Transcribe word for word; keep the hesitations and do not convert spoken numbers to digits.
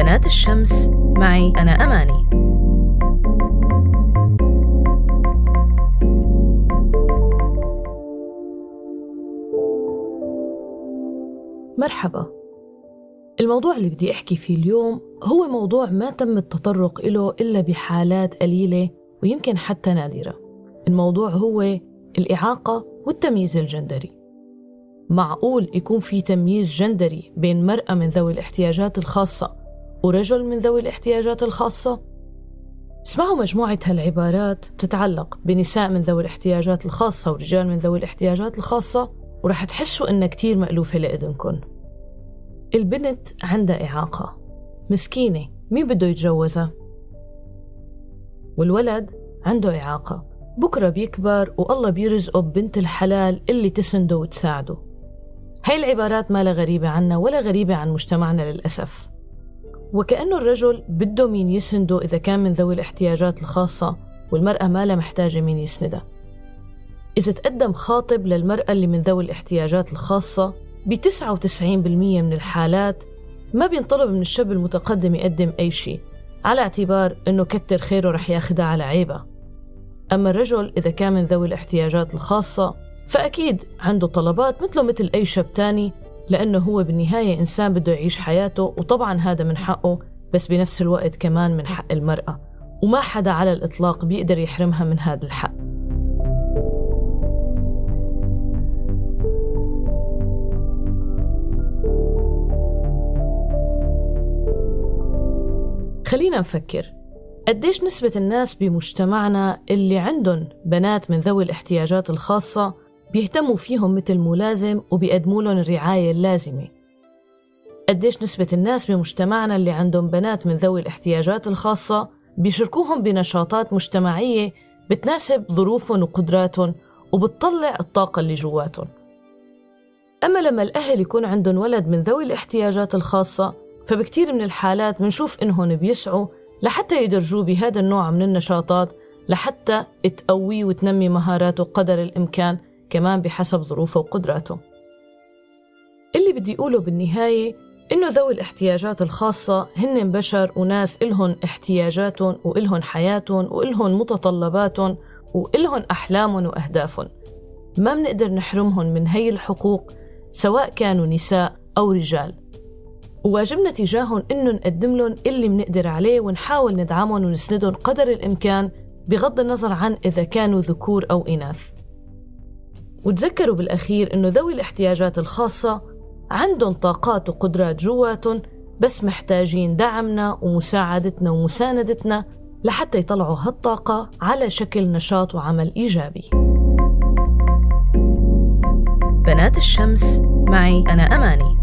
بنات الشمس معي أنا أماني. مرحبا. الموضوع اللي بدي أحكي فيه اليوم هو موضوع ما تم التطرق إله إلا بحالات قليلة ويمكن حتى نادرة. الموضوع هو الإعاقة والتمييز الجندري. معقول يكون في تمييز جندري بين مرأة من ذوي الاحتياجات الخاصة ورجل من ذوي الاحتياجات الخاصة؟ اسمعوا مجموعة هالعبارات بتتعلق بنساء من ذوي الاحتياجات الخاصة ورجال من ذوي الاحتياجات الخاصة ورح تحسوا إنها كتير مألوفة لإذنكن. البنت عندها إعاقة، مسكينة، مين بده يتجوزها؟ والولد عنده إعاقة، بكرة بيكبر والله بيرزقه ببنت الحلال اللي تسنده وتساعده. هاي العبارات ما لا غريبة عنا ولا غريبة عن مجتمعنا للأسف. وكأنه الرجل بده مين يسنده إذا كان من ذوي الاحتياجات الخاصة، والمرأة ما لا محتاجة مين يسندها. إذا تقدم خاطب للمرأة اللي من ذوي الاحتياجات الخاصة، بتسعة وتسعين بالمية من الحالات ما بينطلب من الشاب المتقدم يقدم أي شيء، على اعتبار إنه كتر خيره رح ياخدها على عيبة. أما الرجل إذا كان من ذوي الاحتياجات الخاصة فأكيد عنده طلبات مثله مثل أي شاب تاني، لأنه هو بالنهاية إنسان بده يعيش حياته، وطبعا هذا من حقه، بس بنفس الوقت كمان من حق المرأة، وما حدا على الإطلاق بيقدر يحرمها من هذا الحق. خلينا نفكر قديش نسبة الناس بمجتمعنا اللي عندهم بنات من ذوي الاحتياجات الخاصة بيهتموا فيهم مثل ملازم وبيقدموا لهم الرعاية اللازمة. قديش نسبة الناس بمجتمعنا اللي عندهم بنات من ذوي الاحتياجات الخاصة بيشاركوهم بنشاطات مجتمعية بتناسب ظروفهم وقدراتهم وبتطلع الطاقة اللي جواتهم. أما لما الأهل يكون عندهم ولد من ذوي الاحتياجات الخاصة، فبكتير من الحالات منشوف إنهم بيسعوا لحتى يدرجوه بهذا النوع من النشاطات لحتى تقوي وتنمي مهاراته قدر الإمكان، كمان بحسب ظروفه وقدراته. اللي بدي أقوله بالنهاية إنه ذوي الاحتياجات الخاصة هن بشر وناس إلهن احتياجاتهم وإلهن حياتهم وإلهن متطلباتهم وإلهن أحلامهم وأهدافهم. ما بنقدر نحرمهم من هي الحقوق سواء كانوا نساء أو رجال، وواجبنا تجاههم إنه نقدم لهم اللي منقدر عليه ونحاول ندعمهم ونسندهم قدر الإمكان بغض النظر عن إذا كانوا ذكور أو إناث. وتذكروا بالأخير إنه ذوي الاحتياجات الخاصة عندهم طاقات وقدرات جواتهم، بس محتاجين دعمنا ومساعدتنا ومساندتنا لحتى يطلعوا هالطاقة على شكل نشاط وعمل إيجابي. بنات الشمس معي أنا أماني.